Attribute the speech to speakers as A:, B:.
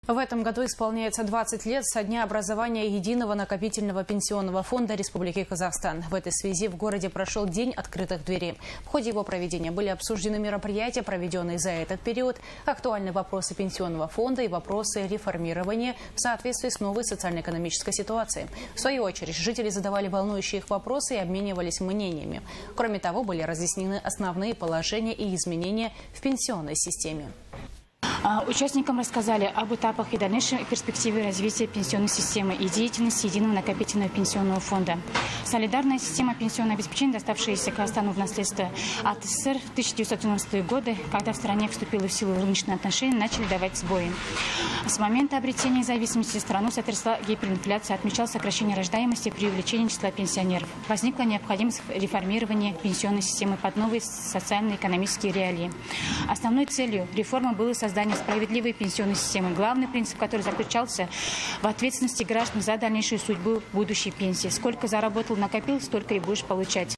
A: В этом году исполняется 20 лет со дня образования Единого накопительного пенсионного фонда Республики Казахстан. В этой связи в городе прошел День открытых дверей. В ходе его проведения были обсуждены мероприятия, проведенные за этот период, актуальные вопросы пенсионного фонда и вопросы реформирования в соответствии с новой социально-экономической ситуацией. В свою очередь, жители задавали волнующие их вопросы и обменивались мнениями. Кроме того, были разъяснены основные положения и изменения в пенсионной системе.
B: Участникам рассказали об этапах и дальнейшей перспективе развития пенсионной системы и деятельности Единого накопительного пенсионного фонда. Солидарная система пенсионного обеспечения, доставшаяся Казахстану в наследство от СССР в 1990-е годы, когда в стране вступили в силу рыночные отношения, начали давать сбои. С момента обретения независимости страну сотрясла гиперинфляция, отмечал сокращение рождаемости при увеличении числа пенсионеров. Возникла необходимость реформирования пенсионной системы под новые социально-экономические реалии. Основной целью реформы было создание справедливой пенсионной системы, главный принцип которой заключался в ответственности граждан за дальнейшую судьбу будущей пенсии. Сколько заработал, накопил, столько и будешь получать.